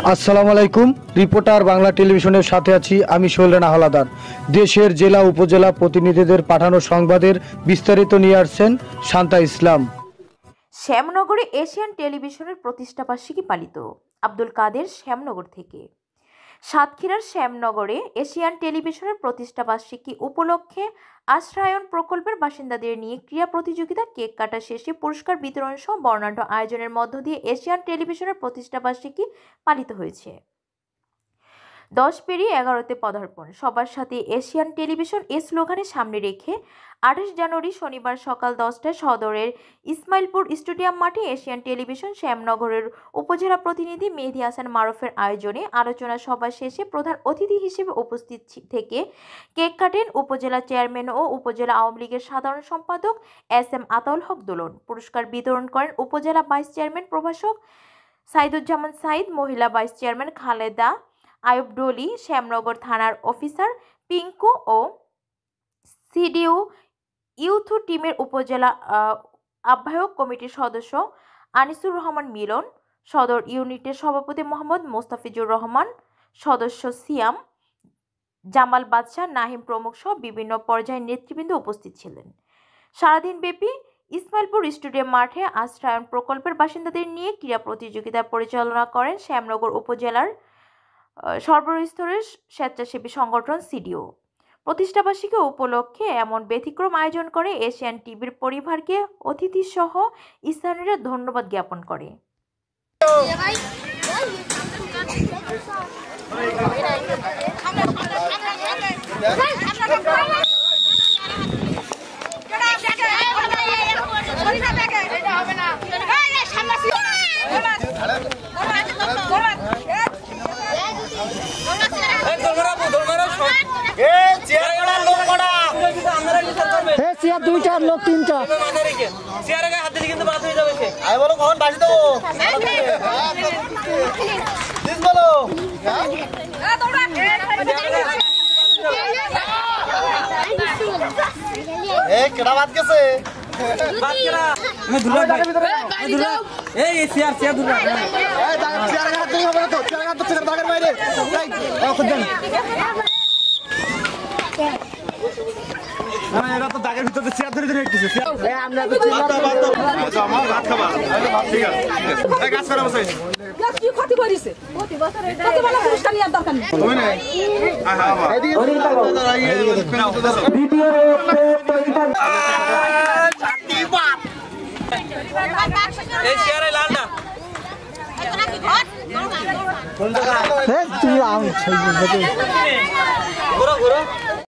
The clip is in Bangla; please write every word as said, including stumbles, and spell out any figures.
আসসালামু আলাইকুম। রিপোর্টার বাংলা টেলিভিশনের সাথে আছি আমি সোহেল রানা হাওলাদার। দেশের জেলা উপজেলা প্রতিনিধিদের পাঠানো সংবাদের বিস্তারিত নিয়ে আসছেন শান্তা ইসলাম। শ্যামনগরে এশিয়ান টেলিভিশনের প্রতিষ্ঠাবার্ষিকী পালিত। আব্দুল কাদের, শ্যামনগর থেকে। সাতক্ষীরার শ্যামনগরে এশিয়ান টেলিভিশনের প্রতিষ্ঠাবার্ষিকী উপলক্ষে আশ্রয়ন প্রকল্পের বাসিন্দাদের নিয়ে ক্রীড়া প্রতিযোগিতা, কেক কাটা শেষে পুরস্কার বিতরণ সহ বর্ণাঢ্য আয়োজনের মধ্য দিয়ে এশিয়ান টেলিভিশনের প্রতিষ্ঠাবার্ষিকী পালিত হয়েছে। দশ পেরিয়ে এগারোতে পদার্পণ, সবার সাথে এশিয়ান টেলিভিশন এ স্লোগানে সামনে রেখে আঠাশ জানুয়ারি শনিবার সকাল দশটায় সদরের ইসমাইলপুর স্টেডিয়াম মাঠে এশিয়ান টেলিভিশন শ্যামনগরের উপজেলা প্রতিনিধি মেহেদী হাসান মারুফের আয়োজনে আলোচনা সভা শেষে প্রধান অতিথি হিসেবে উপস্থিত থেকে কেক কাটেন উপজেলা চেয়ারম্যান ও উপজেলা আওয়ামী লীগের সাধারণ সম্পাদক এস এম আতাউল হক দোলন। পুরস্কার বিতরণ করেন উপজেলা ভাইস চেয়ারম্যান প্রভাষক সাইদুজ্জামান সাইদ, মহিলা ভাইস চেয়ারম্যান খালেদা আয়ুব ডলি, শ্যামনগর থানার অফিসার পিঙ্কু ও সিডিও ইউথ টিমের উপজেলা আহ্বায়ক কমিটির সদস্য আনিসুর রহমান মিলন, সদর ইউনিটের সভাপতি মোহাম্মদ মোস্তাফিজুর রহমান, সদস্য সিয়াম, জামাল বাদশাহ, নাহিম প্রমুখ সহ বিভিন্ন পর্যায়ের নেতৃবৃন্দ উপস্থিত ছিলেন। সারাদিনব্যাপী ইসমাইলপুর স্টেডিয়াম মাঠে আশ্রয়ন প্রকল্পের বাসিন্দাদের নিয়ে ক্রীড়া প্রতিযোগিতা পরিচালনা করেন শ্যামনগর উপজেলার সর্বস্তরের স্বেচ্ছাসেবী সংগঠন সিডিও। প্রতিষ্ঠাবার্ষিকী উপলক্ষে এমন ব্যতিক্রম আয়োজন করে এশিয়ান টিভির পরিবারকে অতিথি সহ স্থানীয়রা ধন্যবাদ জ্ঞাপন করে। দুইটা লোক তিনটা চেয়ারে গায়ে হাত দিলে কিন্তু বাদ হয়ে যাবে সে। আই বলো কখন বাজি দেবো প্লিজ বলো। এ কেডা বাদ গেছে? বাদ কেডা? আমি দুলা এই দুলা এই চেয়ার চেয়ার দুলা এই চেয়ারে হাত দিলে হবে না তো, চেয়ারে হাত দিলে দাগের বাইরে এই ও খুদন না, এরা তো দাগের ভিতরে চেয়ার ধরে ধরে একটু চেয়ার এ আমরা তো চেয়ার আচ্ছা আমার ভাত খাবা আরে ভাত ঠিক আছে এই কাজ করো বসে গ্লাস কি ক্ষতি করিছে ক্ষতি বছরে কত বড় পুরস্কার নিয়ে দরকার নেই তুমি না হ্যাঁ হ্যাঁ এদিকে ভিডিও শান্তি বাপ এই চেয়ারে লাল না এটা কি ঘর তুই আম ঘুরো ঘুরো